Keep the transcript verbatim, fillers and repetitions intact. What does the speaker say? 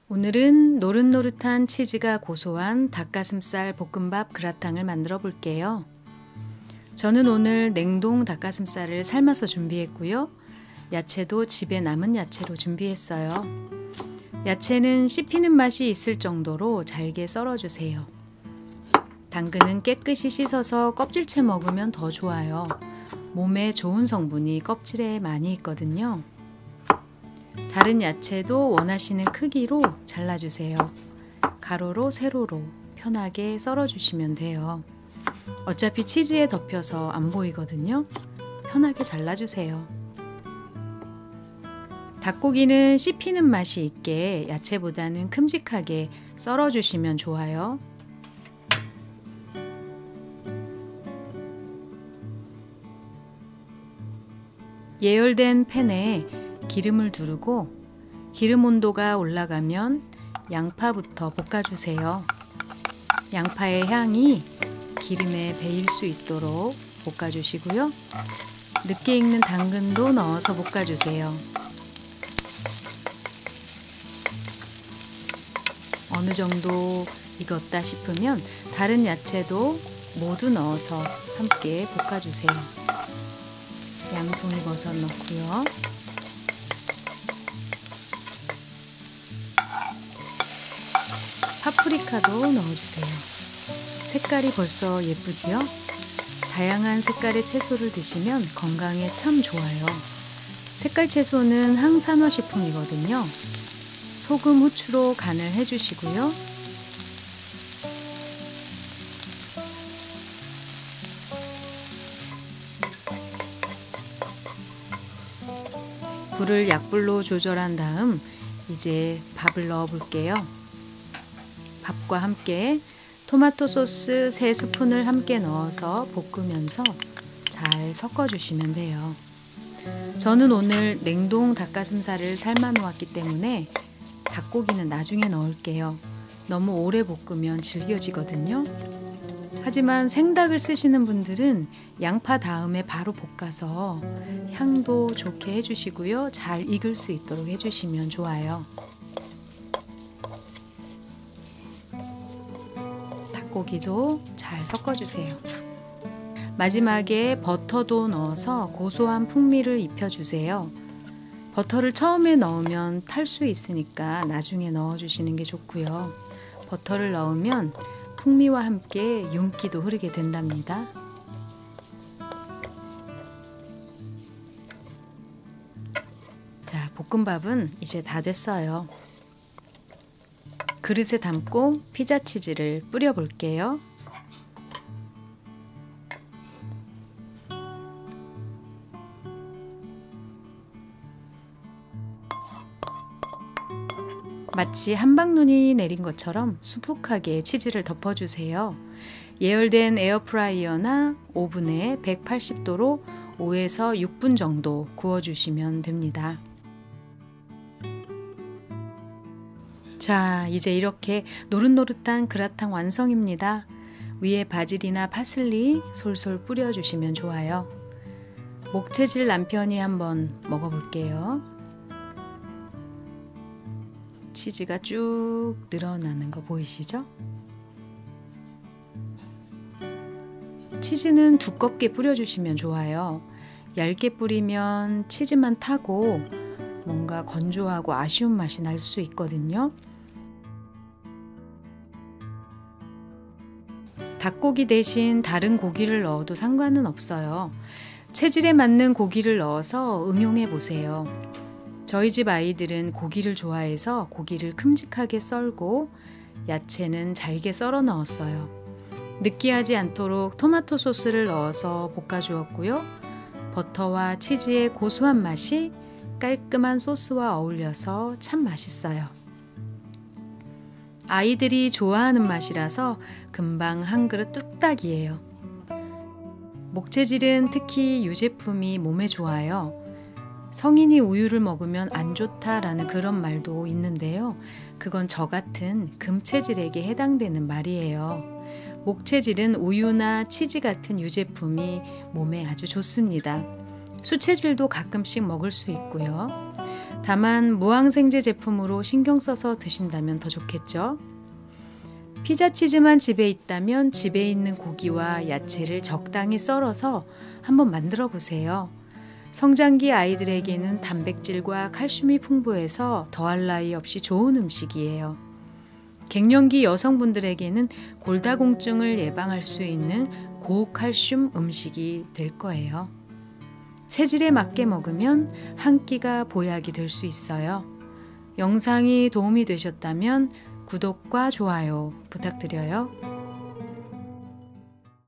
오늘은 노릇노릇한 치즈가 고소한 닭가슴살 볶음밥 그라탕을 만들어 볼게요. 저는 오늘 냉동 닭가슴살을 삶아서 준비했고요. 야채도 집에 남은 야채로 준비했어요. 야채는 씹히는 맛이 있을 정도로 잘게 썰어주세요. 당근은 깨끗이 씻어서 껍질째 먹으면 더 좋아요. 몸에 좋은 성분이 껍질에 많이 있거든요. 다른 야채도 원하시는 크기로 잘라주세요. 가로로 세로로 편하게 썰어주시면 돼요. 어차피 치즈에 덮여서 안 보이거든요. 편하게 잘라주세요. 닭고기는 씹히는 맛이 있게 야채보다는 큼직하게 썰어주시면 좋아요. 예열된 팬에 기름을 두르고 기름 온도가 올라가면 양파부터 볶아주세요. 양파의 향이 기름에 배일 수 있도록 볶아주시고요. 늦게 익는 당근도 넣어서 볶아주세요. 어느 정도 익었다 싶으면 다른 야채도 모두 넣어서 함께 볶아주세요. 양송이 버섯 넣고요. 파프리카도 넣어주세요. 색깔이 벌써 예쁘지요? 다양한 색깔의 채소를 드시면 건강에 참 좋아요. 색깔 채소는 항산화 식품이거든요. 소금, 후추로 간을 해주시고요. 불을 약불로 조절한 다음 이제 밥을 넣어 볼게요. 밥과 함께 토마토 소스 세 스푼을 함께 넣어서 볶으면서 잘 섞어주시면 돼요. 저는 오늘 냉동 닭가슴살을 삶아 놓았기 때문에 닭고기는 나중에 넣을게요. 너무 오래 볶으면 질겨지거든요. 하지만 생닭을 쓰시는 분들은 양파 다음에 바로 볶아서 향도 좋게 해주시고요. 잘 익을 수 있도록 해주시면 좋아요. 닭고기도 잘 섞어주세요. 마지막에 버터도 넣어서 고소한 풍미를 입혀주세요. 버터를 처음에 넣으면 탈 수 있으니까 나중에 넣어주시는 게 좋고요. 버터를 넣으면 풍미와 함께 윤기도 흐르게 된답니다. 자, 볶음밥은 이제 다 됐어요. 그릇에 담고 피자 치즈를 뿌려 볼게요. 마치 한방눈이 내린 것처럼 수북하게 치즈를 덮어주세요. 예열된 에어프라이어나 오븐에 백팔십 도로 오에서 육 분 정도 구워주시면 됩니다. 자, 이제 이렇게 노릇노릇한 그라탕 완성입니다. 위에 바질이나 파슬리 솔솔 뿌려주시면 좋아요. 목체질 남편이 한번 먹어볼게요. 치즈가 쭉 늘어나는 거 보이시죠? 치즈는 두껍게 뿌려주시면 좋아요. 얇게 뿌리면 치즈만 타고 뭔가 건조하고 아쉬운 맛이 날 수 있거든요. 닭고기 대신 다른 고기를 넣어도 상관은 없어요. 체질에 맞는 고기를 넣어서 응용해 보세요. 저희 집 아이들은 고기를 좋아해서 고기를 큼직하게 썰고 야채는 잘게 썰어 넣었어요. 느끼하지 않도록 토마토 소스를 넣어서 볶아주었고요. 버터와 치즈의 고소한 맛이 깔끔한 소스와 어울려서 참 맛있어요. 아이들이 좋아하는 맛이라서 금방 한 그릇 뚝딱이에요. 목체질은 특히 유제품이 몸에 좋아요. 성인이 우유를 먹으면 안 좋다라는 그런 말도 있는데요. 그건 저 같은 금체질에게 해당되는 말이에요. 목체질은 우유나 치즈 같은 유제품이 몸에 아주 좋습니다. 수체질도 가끔씩 먹을 수 있고요. 다만 무항생제 제품으로 신경 써서 드신다면 더 좋겠죠. 피자 치즈만 집에 있다면 집에 있는 고기와 야채를 적당히 썰어서 한번 만들어 보세요. 성장기 아이들에게는 단백질과 칼슘이 풍부해서 더할 나위 없이 좋은 음식이에요. 갱년기 여성분들에게는 골다공증을 예방할 수 있는 고칼슘 음식이 될 거예요. 체질에 맞게 먹으면 한 끼가 보약이 될 수 있어요. 영상이 도움이 되셨다면 구독과 좋아요 부탁드려요.